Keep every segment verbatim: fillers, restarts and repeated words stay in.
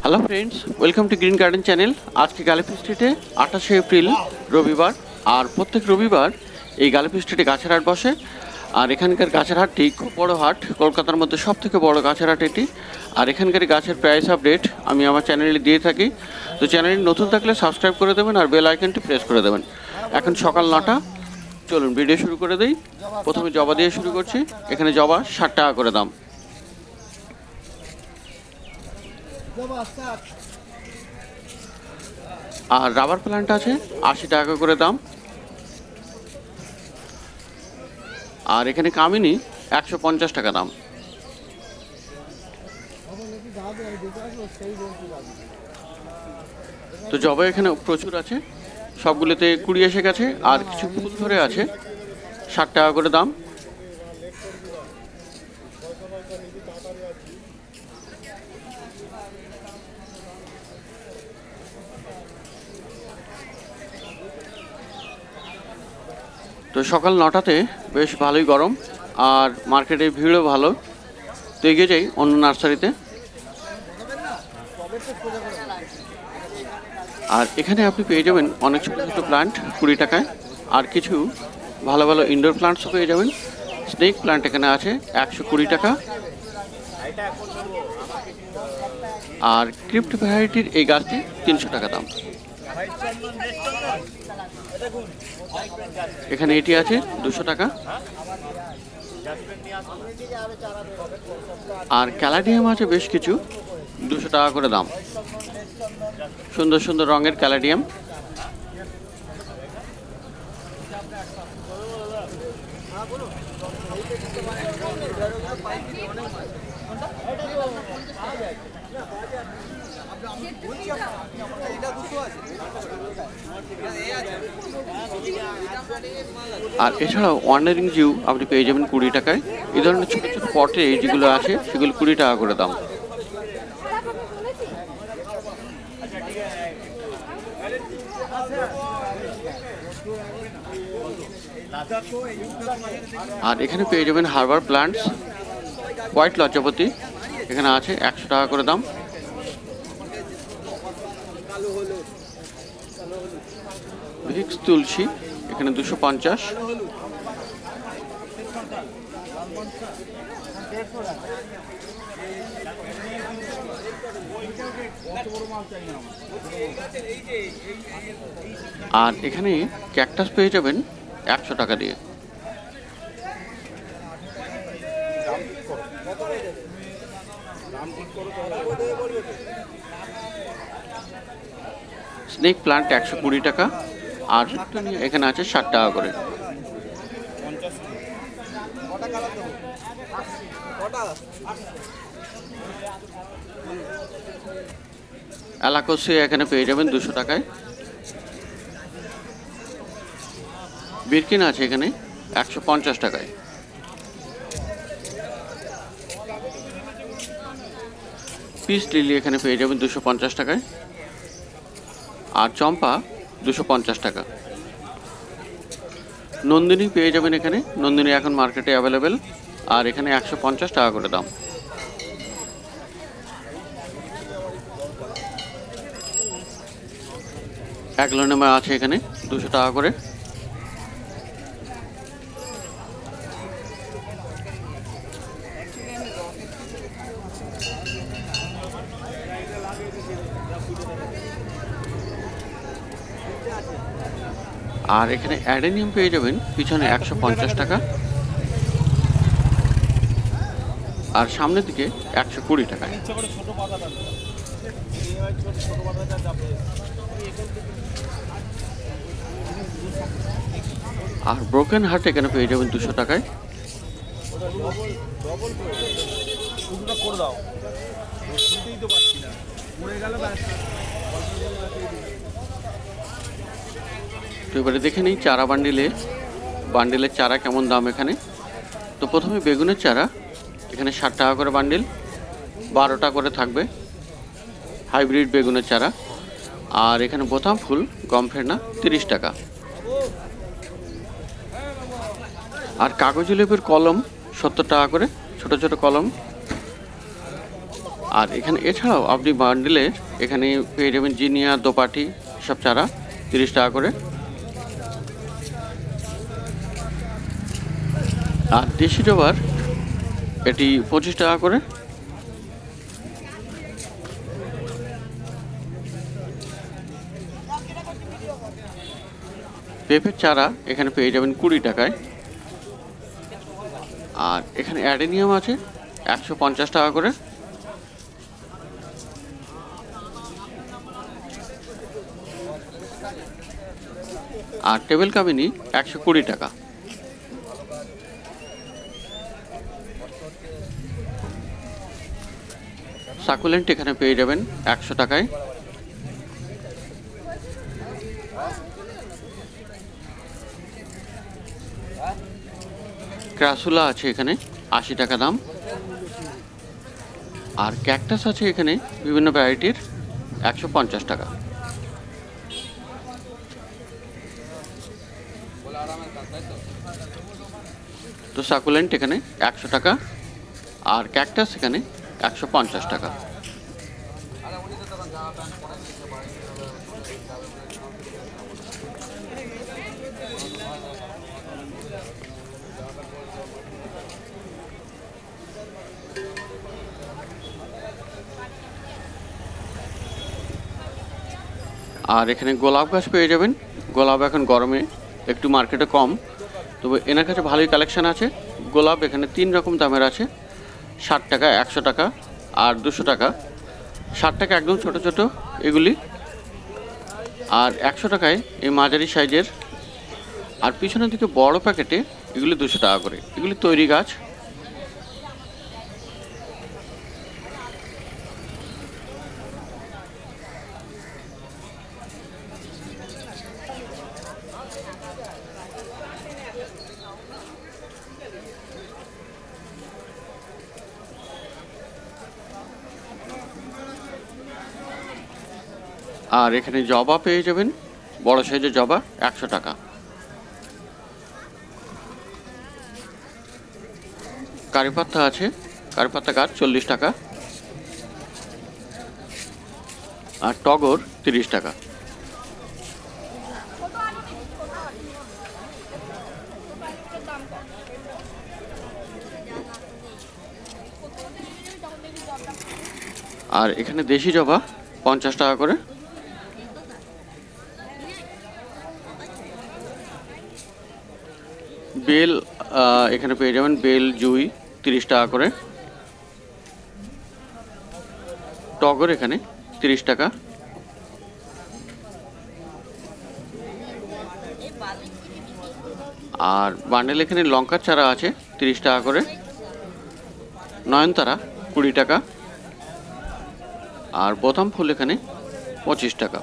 Hello friends, welcome to Green Garden channel. आज के गालिफ स्ट्रीटे আঠাশে এপ্রিল রবিবার আর প্রত্যেক রবিবার এই গালিফ স্ট্রিটে গাছের হাট বসে। আর এখানকার গাছের হাটটি খুব বড় হাট, কলকাতার মধ্যে সবথেকে বড় গাছের হাট এটি। আর এখানকার গাছের প্রাইস আপডেট আমি আমার চ্যানেলে দিয়ে থাকি। তো চ্যানেলটি নতুন থাকলে সাবস্ক্রাইব করে দেবেন আর বেল আইকনটি প্রেস করে দেবেন। এখন সকাল নটা, চলুন ভিডিও শুরু করে দেই। প্রথমে জবা দিয়ে শুরু করছি। এখানে জবা ষাট টাকা করে দাম। আর রাবার প্ল্যান্ট আছে আশি টাকা করে দাম। আর এখানে কামিনী একশো পঞ্চাশ টাকা দাম। তো জবা এখানে প্রচুর আছে, সবগুলোতে কুড়ি এসে গেছে। আর কিছু ফুল ধরে আছে ষাট টাকা করে দাম। তো সকাল নটাতে বেশ ভালোই গরম আর মার্কেটে ভিড়ও ভালো। তো এগিয়ে যাই অন্য নার্সারিতে। আর এখানে আপনি পেয়ে যাবেন অনেক ছোটো ছোটো প্লান্ট কুড়ি টাকায়, আর কিছু ভালো ভালো ইনডোর প্লান্টসও পেয়ে যাবেন। স্নেক প্লান্ট এখানে আছে একশো কুড়ি টাকা। আর ক্রিপ্ট ভ্যারাইটির এই গাছটি তিনশো টাকা দাম। এখানে এটি আছে দুশো টাকা। আর ক্যালাডিয়াম আছে বেশ কিছু, দুশো টাকা করে দাম। সুন্দর সুন্দর রঙের ক্যালাডিয়াম। আর এছাড়াও ওয়ান্ডারিং জিউ আপনি পেয়ে যাবেন কুড়ি টাকায়। এই ধরনের ছোটো ছোটো পটে যেগুলো আছে সেগুলো কুড়ি টাকা করে দাম। আর এখানে পেয়ে যাবেন হার্বাল প্লান্টস। হোয়াইট লজ্জাপতি এখানে আছে একশো টাকা করে দাম। ভিক্স তুলসী এখানে দুশো পঞ্চাশ। আর এখানে ক্যাকটাস পেয়ে যাবেন একশো টাকা দিয়ে। স্নেক প্লান্ট একশো কুড়ি টাকা। আর এখানে আছে ষাট টাকা করে। অ্যালাকোসি এখানে পেয়ে যাবেন দুশো টাকায়। বিরকিন আছে এখানে একশো পঞ্চাশ টাকায়। পিস লিলি এখানে পেয়ে যাবেন দুশো পঞ্চাশ টাকায়। আর চম্পা দুশো পঞ্চাশ টাকা। নন্দিনী পেয়ে যাবেন এখানে, নন্দিনী এখন মার্কেটে অ্যাভেলেবেল। আর এখানে একশো পঞ্চাশ টাকা করে দাম। অ্যাগ্লোনেমা আছে এখানে দুশো টাকা করে। আর এখানে অ্যাডেনিয়াম পেয়ে যাবেন পিছনে একশো পঞ্চাশ টাকা। আর সামনের দিকে একশো কুড়ি টাকা। আর ব্রোকেন হার্ট এখানে পেয়ে যাবেন দুশো টাকায়। তো এবারে দেখে নিই চারা বান্ডিলে বান্ডিলের চারা কেমন দাম এখানে। তো প্রথমে বেগুনের চারা এখানে ষাট টাকা করে বান্ডিল, বারোটা করে থাকবে হাইব্রিড বেগুনের চারা। আর এখানে বোতাম ফুল গমফেরনা তিরিশ টাকা। আর কাগজি লেবুর কলম সত্তর টাকা করে, ছোট ছোট কলম। আর এখানে এছাড়াও আপনি বান্ডেলে এখানে পেয়ে যাবেন জিনিয়া, দোপাটি সব চারা তিরিশ টাকা করে। আর দেশি জবার এটি পঁচিশ টাকা করে। পেঁপের চারা এখানে পেয়ে যাবেন কুড়ি টাকায়। আর এখানে অ্যাডেনিয়াম আছে একশো পঞ্চাশ টাকা করে। আর টেবিল কামিনী একশো কুড়ি টাকা। সাকুলেন্ট এখানে পেয়ে যাবেন একশো টাকায়। ক্রাসুলা আছে এখানে আশি টাকা দাম। আর ক্যাকটাস আছে এখানে বিভিন্ন ভ্যারাইটির একশো পঞ্চাশ টাকা। তো সাকুলেন্ট এখানে একশো টাকা আর ক্যাকটাস এখানে একশো পঞ্চাশ টাকা। আর এখানে গোলাপ গাছ পেয়ে যাবেন। গোলাপ এখন গরমে একটু মার্কেটে কম, তবে এনার কাছে ভালোই কালেকশান আছে। গোলাপ এখানে তিন রকম দামের আছে, ষাট টাকা, একশো টাকা আর দুশো টাকা। ষাট টাকা একদম ছোট ছোট এগুলি, আর একশো টাকায় এই মাঝারি সাইজের। আর পিছনের দিকে বড় প্যাকেটে এগুলি দুশো টাকা করে। এগুলি তৈরি গাছ। আর এখানে জবা পেয়ে যাবেন, বড় সাইজের জবা একশো টাকা। কারিপাতা আছে, কারিপাতা গাছ চল্লিশ টাকা। আর টগর তিরিশ টাকা। আর এখানে দেশি জবা পঞ্চাশ টাকা করে। বেল এখানে পেয়ে যাবেন বেল জুই তিরিশ টাকা করে। টগর এখানে তিরিশ টাকা। আর বান্ডেল এখানে লঙ্কার চারা আছে তিরিশ টাকা করে। নয়নতারা কুড়ি টাকা। আর বোতাম ফুল এখানে পঁচিশ টাকা।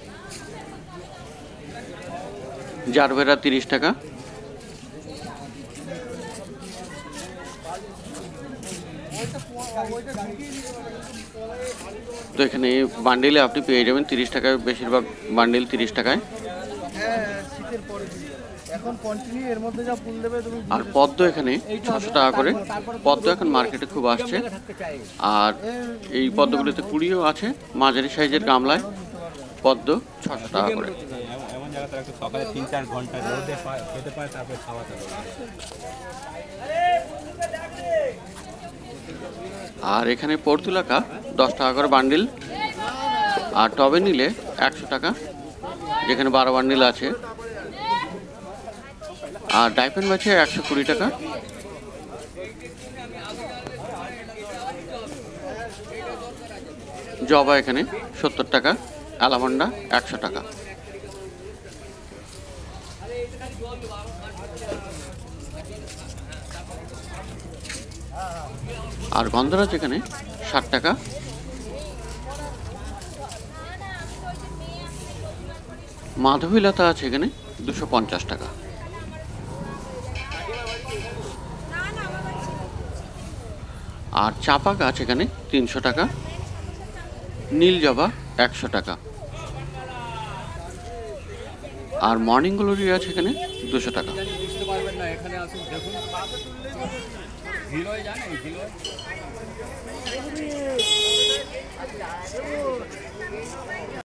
জারবেরা তিরিশ টাকা। তো এখানে বান্ডেলে আপনি পেয়ে যাবেন তিরিশ টাকায়, বেশিরভাগ বান্ডেল তিরিশ টাকায়। আর পদ্ম এখানে ছশো টাকা করে। পদ্ম এখন মার্কেটে খুব আসছে। আর এই পদ্মগুলিতে কুড়িও আছে, মাঝারি সাইজের গামলায় পদ্ম ছশো টাকা করে। আর এখানে পর্তুলাকা দশ টাকা করে বান্ডিল। আর টবে নিলে একশো টাকা, যেখানে বারো বান্ডিল আছে। আর ডাইপেন মাছে একশো কুড়ি টাকা। জবা এখানে সত্তর টাকা। অ্যালামন্ডা একশো টাকা। আর গন্ধরাজ এখানে ষাট টাকা। মাধবীলতা আছে এখানে দুশো পঞ্চাশ টাকা। আর চাপা গাছ এখানে তিনশো টাকা। নীল জবা একশো টাকা। আর মর্নিং গ্লোরি আছে এখানে দুশো টাকা। হিরোই জানে হিরোই